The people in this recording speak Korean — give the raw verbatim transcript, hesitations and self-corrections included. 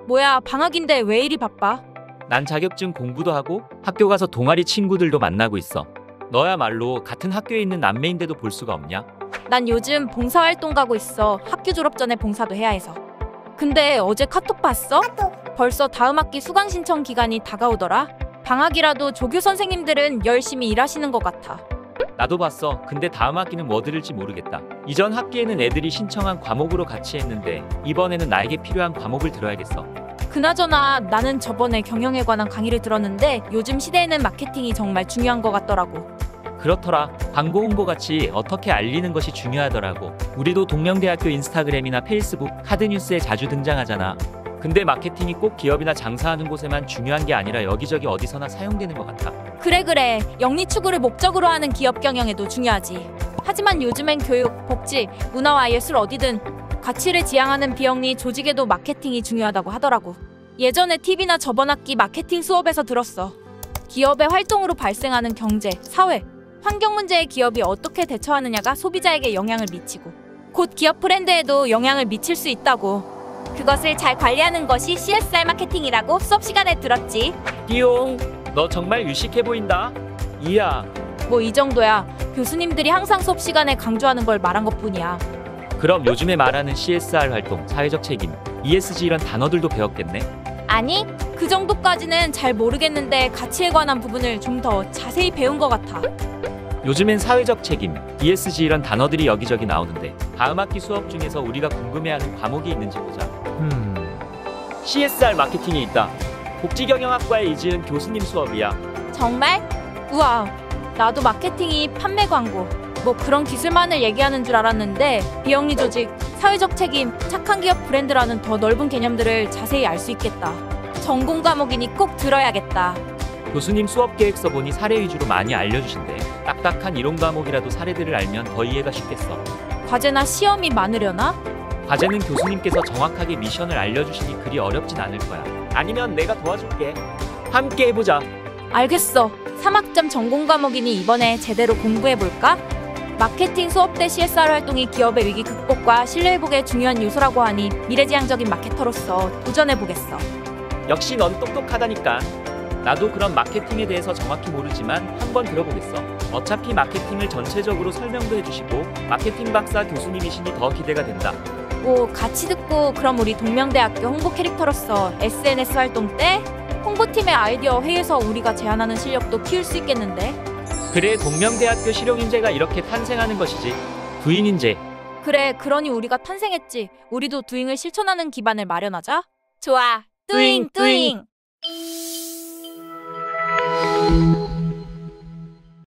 뭐야, 방학인데 왜 이리 바빠? 난 자격증 공부도 하고 학교 가서 동아리 친구들도 만나고 있어. 너야말로 같은 학교에 있는 남매인데도 볼 수가 없냐? 난 요즘 봉사활동 가고 있어. 학교 졸업 전에 봉사도 해야 해서. 근데 어제 카톡 봤어? 벌써 다음 학기 수강 신청 기간이 다가오더라. 방학이라도 조교 선생님들은 열심히 일하시는 것 같아. 나도 봤어. 근데 다음 학기는 뭐 들을지 모르겠다. 이전 학기에는 애들이 신청한 과목으로 같이 했는데 이번에는 나에게 필요한 과목을 들어야겠어. 그나저나 나는 저번에 경영에 관한 강의를 들었는데 요즘 시대에는 마케팅이 정말 중요한 것 같더라고. 그렇더라. 광고 홍보같이 어떻게 알리는 것이 중요하더라고. 우리도 동명대학교 인스타그램이나 페이스북, 카드뉴스에 자주 등장하잖아. 근데 마케팅이 꼭 기업이나 장사하는 곳에만 중요한 게 아니라 여기저기 어디서나 사용되는 것 같아. 그래 그래. 영리 추구를 목적으로 하는 기업 경영에도 중요하지. 하지만 요즘엔 교육, 복지, 문화와 예술 어디든 가치를 지향하는 비영리 조직에도 마케팅이 중요하다고 하더라고. 예전에 티비나 저번 학기 마케팅 수업에서 들었어. 기업의 활동으로 발생하는 경제, 사회, 환경 문제에 기업이 어떻게 대처하느냐가 소비자에게 영향을 미치고 곧 기업 브랜드에도 영향을 미칠 수 있다고. 그것을 잘 관리하는 것이 씨에스알 마케팅이라고 수업 시간에 들었지. 띠용, 너 정말 유식해 보인다. 이야. 뭐 이 정도야. 교수님들이 항상 수업 시간에 강조하는 걸 말한 것뿐이야. 그럼 요즘에 말하는 씨에스알 활동, 사회적 책임, 이에스지 이런 단어들도 배웠겠네? 아니, 그 정도까지는 잘 모르겠는데 가치에 관한 부분을 좀 더 자세히 배운 것 같아. 요즘엔 사회적 책임, 이에스지 이런 단어들이 여기저기 나오는데 다음 학기 수업 중에서 우리가 궁금해하는 과목이 있는지 보자. 음... 씨에스알 마케팅이 있다. 복지경영학과의 이지은 교수님 수업이야. 정말? 우와, 나도 마케팅이 판매 광고 뭐 그런 기술만을 얘기하는 줄 알았는데 비영리 조직, 사회적 책임, 착한 기업 브랜드라는 더 넓은 개념들을 자세히 알 수 있겠다. 전공 과목이니 꼭 들어야겠다. 교수님 수업 계획서 보니 사례 위주로 많이 알려주신대. 딱딱한 이론 과목이라도 사례들을 알면 더 이해가 쉽겠어. 과제나 시험이 많으려나? 과제는 교수님께서 정확하게 미션을 알려주시니 그리 어렵진 않을 거야. 아니면 내가 도와줄게. 함께 해보자. 알겠어. 삼 학점 전공 과목이니 이번에 제대로 공부해볼까? 마케팅 수업 때 씨에스알 활동이 기업의 위기 극복과 신뢰 회복에 중요한 요소라고 하니 미래지향적인 마케터로서 도전해보겠어. 역시 넌 똑똑하다니까. 나도 그런 마케팅에 대해서 정확히 모르지만 한번 들어보겠어. 어차피 마케팅을 전체적으로 설명도 해주시고 마케팅 박사 교수님이시니 더 기대가 된다. 오, 같이 듣고 그럼 우리 동명대학교 홍보 캐릭터로서 에스엔에스 활동 때 홍보팀의 아이디어 회의에서 우리가 제안하는 실력도 키울 수 있겠는데? 그래, 동명대학교 실용인재가 이렇게 탄생하는 것이지. 두인인재. 그래, 그러니 우리가 탄생했지. 우리도 두잉을 실천하는 기반을 마련하자. 좋아, 두잉 두잉.